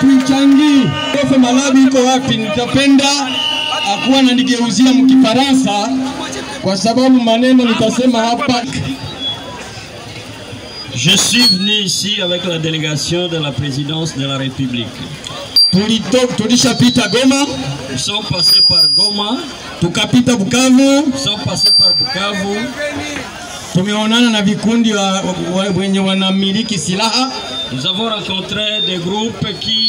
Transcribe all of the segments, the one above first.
hatuichangi. Prof Malawi iko wapi? Nitapenda akuwa na nigeuzia mkifaransa kwa sababu maneno nitasema hapa. Je suis venu ici avec la délégation de la présidence de la République. Tulishapita Goma, Nous sommes passés par Goma, tukapita Bukavu, nous sommes passés par Bukavu. tumeonana na vikundi wenye wanamiliki silaha. Nous avons rencontré des groupes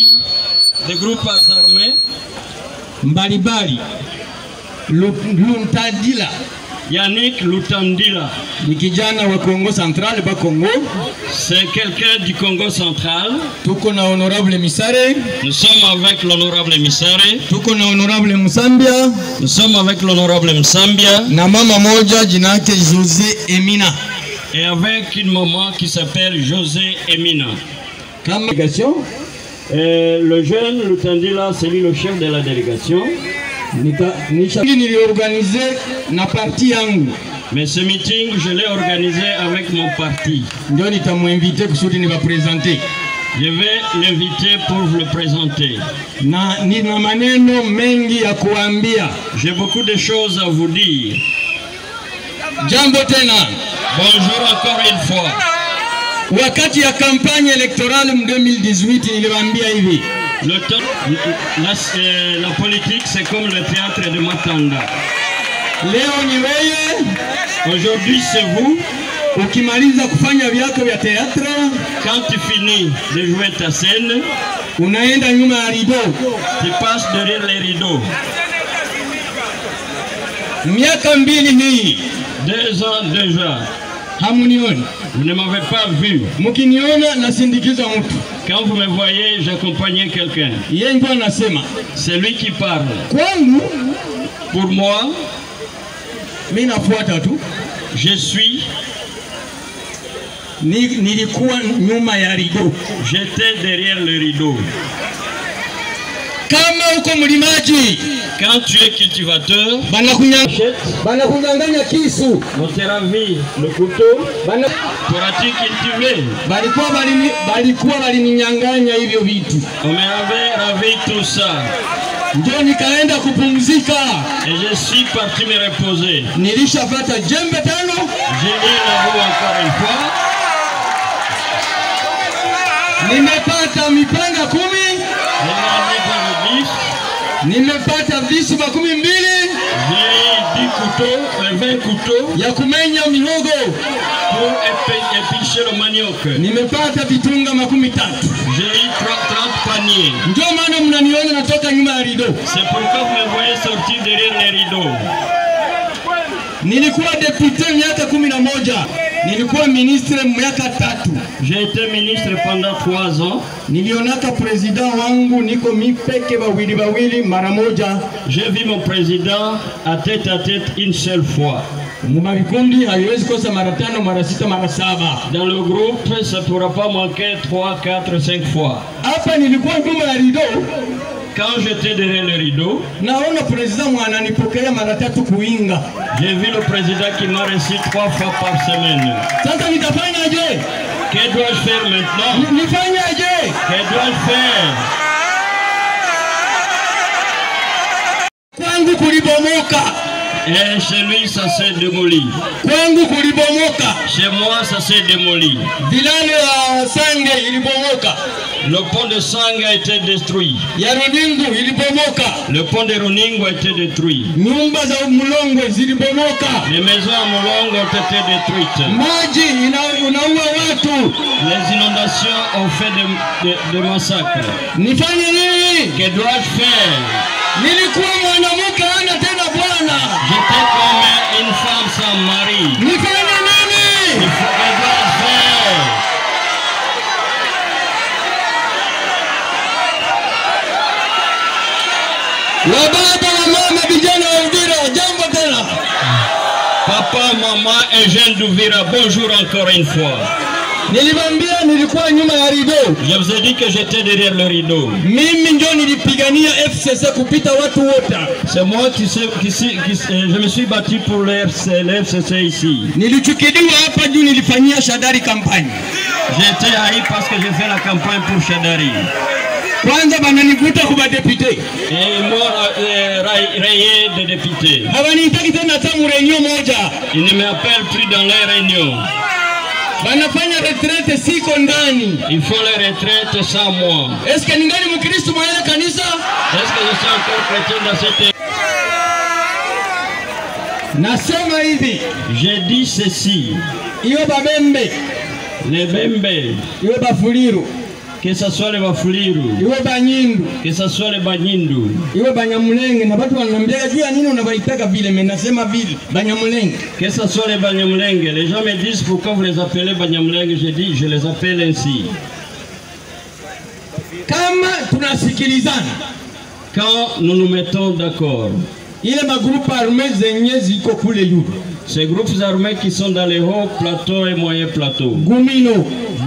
armés. Mbalimbali. Luntadila Yannick Lutandila, ni kijana wa Congo Central ba Congo. c'est quelqu'un du Congo central. Tuko na honorable Misare. Nous sommes avec l'honorable Misare. Tuko na honorable Musambia. Nous sommes avec l'honorable Msambia. Na mama moja jina yake José Emina. Et avec une maman qui s'appelle José Emina. Comme délégation, Le jeune Lutandila, c'est lui le chef de la délégation. niliorganize na parti yangu. Mais ce meeting, je l'ai organisé avec mon parti. Ndio nitamuinvite kusudi niwapresente. Je vais l'inviter pour vous le présenter. Na nina maneno mengi ya kuambia. J'ai beaucoup de choses à vous dire. Jambo tena. Bonjour encore une fois. Wakati ya kampanye électorale en 2018 niliwaambia hivi. La politique, c'est comme le théâtre de Matanda. Leo ni wewe. Aujourd'hui, c'est vous. Ukimaliza kufanya vyako vya teatro, quand tu finis de jouer ta scène, unaenda nyuma ya rideau. Tu passes derrière les rideaux. Miaka mbili hii. 2 ans déjà. Hamunioni. Vous ne m'avez pas vu. Mukiniona nasindikiza mtu. Quand vous me voyez, j'accompagnais quelqu'un. Yeye ndio anasema. C'est lui qui parle. Kwangu, pour moi, mimi nafuata tu. Je suis. Nilikuwa nyuma ya rideau. J'étais derrière le rideau. Kama uko mlimaji, quand tu es cultivateur, banakunyanganya kisu. On te ravit le couteau. Pourras-tu cultiver? Balikuwa balininyanganya hivyo vitu. On m'avait ravi tout ça. Ndio nikaenda kupumzika. Et je suis parti me reposer. Nilishapata jembe tano. J'ai mis la roue encore une fois. Nimepata mipanga 10. Nimepata visu 12. J'ai 10 couteaux, 20 couteaux. Ya kumenya mihogo. Pour épicher le manioc. Nimepata vitunga 13. J'ai eu 30 paniers. Ndio maana mnaniona natoka nyuma ya rideau. C'est pourquoi vous me voyez sortir derrière les rideaux. Nilikuwa député miaka 11. Nilikuwa ministre miaka 3. J'ai été ministre pendant 3 ans. Nilionaka président wangu niko mipeke bawili mara moja. J'ai vu mon président à tête une seule fois. Mumavikundi haiwezi kosa mara 5, mara 6, mara 7. Dans le groupe, ça ne pourra pas manquer 3, 4, 5 fois. Hapa nilikuwa nyuma ya rideau. Quand j'étais derrière le rideau, naona président mwananipokea mara 3 kuinga. J'ai vu le président qui m'a reçu 3 fois par semaine. Sasa nitafanyaje? Que dois-je faire maintenant? Nifanyaje? Que dois-je faire? Kwangu kulibomoka. Et chez lui, ça s'est démoli. Kwangu kulibomoka. Chez moi, ça s'est démoli. Vilalo ya Sange ilibomoka. Le pont de Sange a été détruit. Ya Runingu ilibomoka. Le pont de Runingu a été détruit. Nyumba za Mulongo zilibomoka. Les maisons à Mulongo ont été détruites. Maji unaua watu. Les inondations ont fait des massacres. Nifanye nini? Que dois-je faire? Nilikuwa mwanamke hana tena bwana. J'étais comme une femme sans mari. Nifanye nini? Que dois-je faire? Wababa wa mama vijana wa Uvira, jambo tena. Papa, maman et jeunes d'Uvira, bonjour encore une fois. Nilibambia nilikuwa nyuma ya rideau. Je vous ai dit que j'étais derrière le rideau. Mimi ndio nilipigania FCC kupita watu wote. C'est moi qui je me suis battu pour le FCC ici. Nilichukidiwa hapa juu nilifanyia Shadari campagne. J'ai été haï parce que j'ai fait la campagne pour Shadari. Kwanza bananivuta kuba député. Et moi, rayé des députés. Hawanitaki tena hata réunion moja. Ils ne m'appellent plus dans les réunions. Banafanya retraite siko ndani. Ils font les retraites sans moi. Est-ce que ningali mkristo mwa ile kanisa? Est-ce que je suis encore chrétien dans cette... Nasema hivi. J'ai dit ceci. Iyo babembe. Les Bembe. Iyo bafuliru. Que ce soit les Bafuliru. Iyo banyindu. Que ce soit les Banyindu. Iyo banyamulenge na watu wananiambia juu ya nini unawaitaka vile, mimi nasema vile banyamulenge. Que ce soit les Banyamulenge. Les gens me disent pourquoi vous les appelez Banyamulenge. Je dis je les appelle ainsi. Kama tunasikilizana. Quand nous nous mettons d'accord. Ile magroupe armé zenye ziko kule yuru. Ces groupes armés qui sont dans les hauts plateaux et moyens plateaux. Gumino.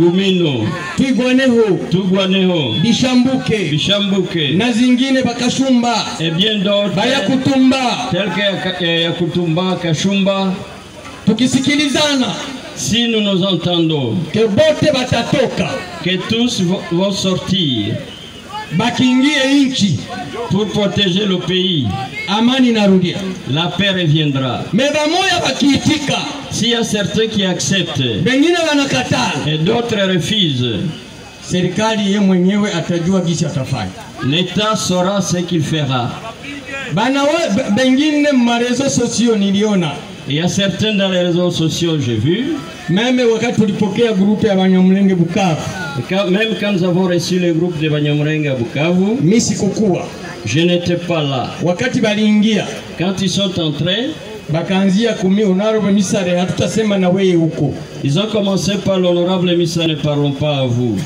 Tugwaneho. Bishambuke. Na zingine bakashumba. Et bien d'autres. Bayakutumba. Tels que Yakutumba, Kashumba. Tukisikilizana. Si nous nous entendons. Que bote batatoka. Que tous vont sortir. Bakingie inchi. Pour protéger le pays. Amani narudia. La paix reviendra. Mais bamoya bakiitika. S'il y a certains qui acceptent. Bengine wanakataa. Et d'autres refusent. Serikali ye mwenyewe atajua gisi atafanya. L'État saura ce qu'il fera. Bengine ma réseaux sociaux niliona. Il y a certains dans les réseaux sociaux, j'ai vu. Même wakati tulipokea groupe ya Banyamulenge Bukavu. Même quand nous avons reçu le groupe de Banyamulenge à Bukavu, je n'étais pas là. Wakati balingia, quand ils sont entrés, bakaanzia kumi honorable Misare hatutasema na wewe huko. Ils ont commencé par l'honorable Misare, ne parlons pas à vous.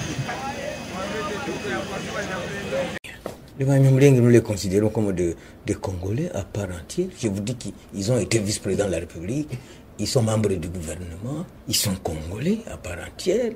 Les Banyamulenge, nous les considérons comme des Congolais à part entière. Je vous dis qu'ils ont été vice-présidents de la République, ils sont membres du gouvernement, ils sont Congolais à part entière.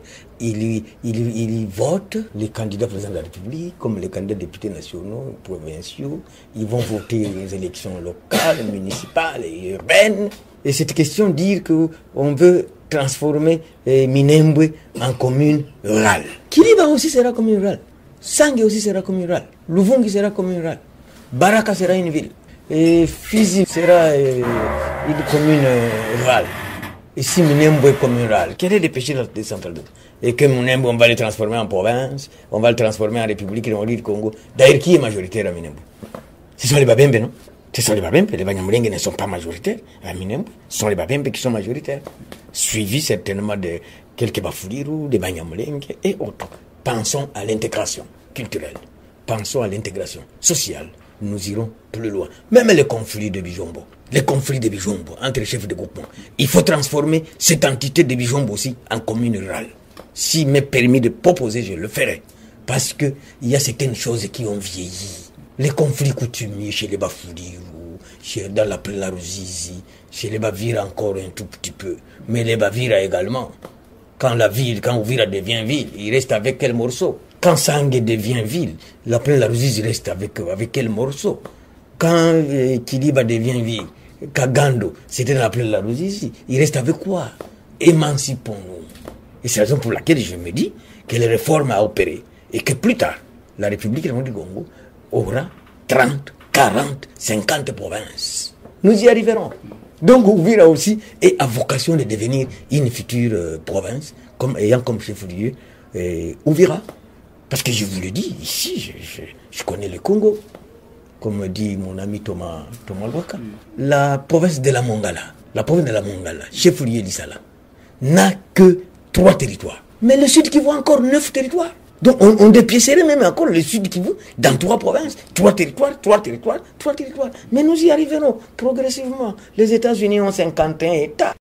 Ils votent les candidats présidents de la République, comme les candidats députés nationaux, provinciaux. Ils vont voter les élections locales, municipales et urbaines. Et cette question dire qu'on veut transformer Minembwe en commune rurale. Kiliba aussi sera commune rurale. Sange aussi sera commune rurale. Luvungi sera commune rurale. Baraka sera une ville. Et Fizi sera une commune rurale. Ici, Minembwe est commune rurale. Quel est le péché de la décentralisation? Et que Minembwe, on va le transformer en province, on va le transformer en République du Congo. D'ailleurs, qui est majoritaire à Minembwe? Ce sont les Babembe, non? Ce sont les Babembe. Les Banyamulenge ne sont pas majoritaires à Minembwe. Ce sont les Babembe qui sont majoritaires. Suivis certainement de quelques Bafuliru, des Banyamulenge et autres. Pensons à l'intégration culturelle. Pensons à l'intégration sociale. Nous irons plus loin. Même les conflits de Bijombo. Les conflits de Bijombo entre les chefs de groupement. Il faut transformer cette entité de Bijombo aussi en commune rurale. S'il m'est permis de proposer, je le ferai. Parce qu'il y a certaines choses qui ont vieilli. Les conflits coutumiers chez les Bafuliru, dans la Ruzizi, chez les Bavira encore un tout petit peu. Mais les Bavira également. Quand Uvira devient ville, il reste avec quel morceau? Quand Sangue devient ville, la Ruzizi reste avec quel morceau? Quand Kiliba devient ville, Kagando, c'était dans la Ruzizi, il reste avec quoi? Émancipons-nous. Et c'est la raison pour laquelle je me dis que les réformes à opérer et que plus tard, la République du Congo aura 30, 40, 50 provinces. Nous y arriverons. Donc Uvira aussi est à vocation de devenir une future province, ayant comme chef-lieu Uvira. Parce que je vous le dis, ici, je connais le Congo, comme dit mon ami Thomas Lwaka. La province de la Mongala, chef-lieu d'Issala, n'a que 3 territoires. Mais le Sud Kivu a encore 9 territoires. Donc on dépiécerait même encore le Sud Kivu dans 3 provinces, 3 territoires. Mais nous y arriverons progressivement. Les États-Unis ont 51 États.